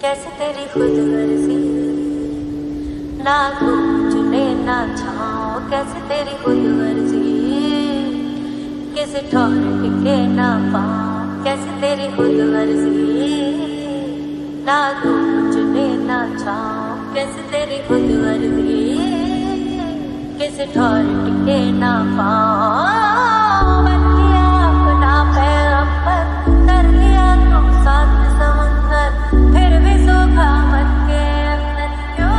कैसे तेरी खुद गर्जी, ना धूप चुने ना छाँव, कैसे तेरी खुद गर्जी, किसी ठौर टिके ना पाँव, कैसे तेरी खुद गर्जी, ना धूप चुने ना छाँव, कैसे तेरी खुद गर्जी, किसी ठौर टिके ना पाँव। बन लिया अपना पैगंबर, कर लिया तुम साथ समुंदर, फिर भी सूखा मन के अंदर क्यों?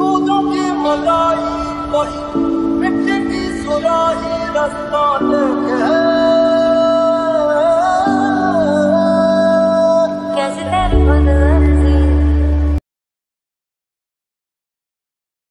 मिट्टी की सुराही रास्ता देखे